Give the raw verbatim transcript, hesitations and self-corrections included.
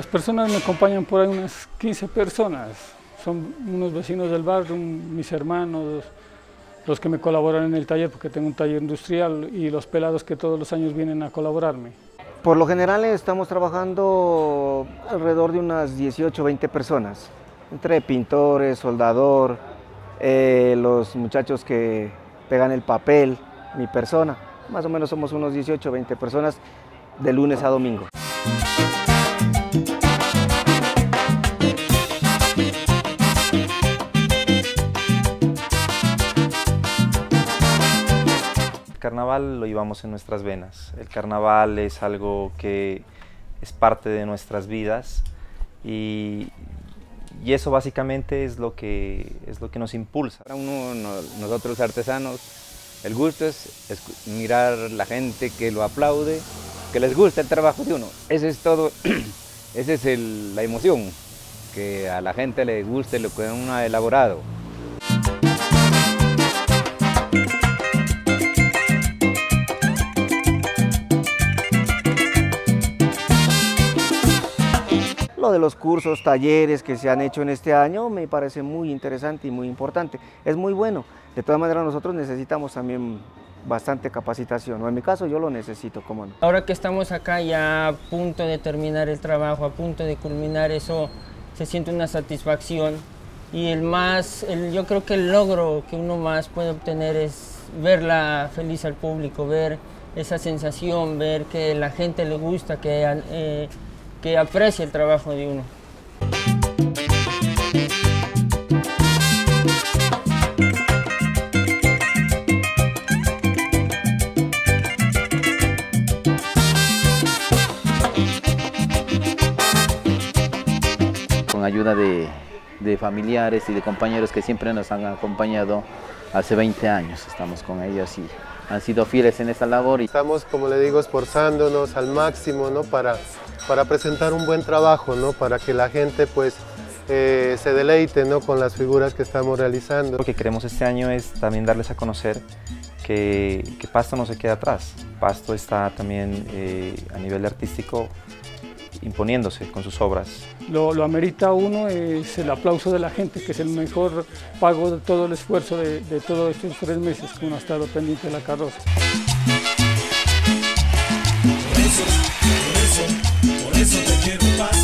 personas me acompañan por ahí unas quince personas, son unos vecinos del barrio, un, mis hermanos, los que me colaboran en el taller porque tengo un taller industrial y los pelados que todos los años vienen a colaborarme. Por lo general estamos trabajando alrededor de unas dieciocho, veinte personas, entre pintores, soldador, eh, los muchachos que pegan el papel, mi persona, más o menos somos unos dieciocho, veinte personas de lunes a domingo. El carnaval lo llevamos en nuestras venas. El carnaval es algo que es parte de nuestras vidas y, y eso básicamente es lo que, es lo que nos impulsa. Para uno, nosotros artesanos, el gusto es, es mirar la gente que lo aplaude, que les gusta el trabajo de uno. Ese es todo, esa es el, la emoción, que a la gente le guste lo que uno ha elaborado. Lo de los cursos, talleres que se han hecho en este año me parece muy interesante y muy importante. Es muy bueno. De todas maneras nosotros necesitamos también bastante capacitación. En mi caso yo lo necesito, ¿cómo no? Ahora que estamos acá ya a punto de terminar el trabajo, a punto de culminar eso, se siente una satisfacción. Y el más, el, yo creo que el logro que uno más puede obtener es verla feliz al público, ver esa sensación, ver que la gente le gusta, que... Eh, que aprecia el trabajo de uno. Con ayuda de, de familiares y de compañeros que siempre nos han acompañado hace veinte años, estamos con ellos y han sido fieles en esta labor. Estamos, como le digo, esforzándonos al máximo, ¿no? para, para presentar un buen trabajo, ¿no? Para que la gente pues, eh, se deleite, ¿no? Con las figuras que estamos realizando. Lo que queremos este año es también darles a conocer que, que Pasto no se queda atrás. Pasto está también eh, a nivel artístico imponiéndose con sus obras. Lo, lo amerita uno es el aplauso de la gente, que es el mejor pago de todo el esfuerzo de, de todos estos tres meses que uno ha estado pendiente de la carroza. Por eso, por eso, por eso te quiero, Pasto.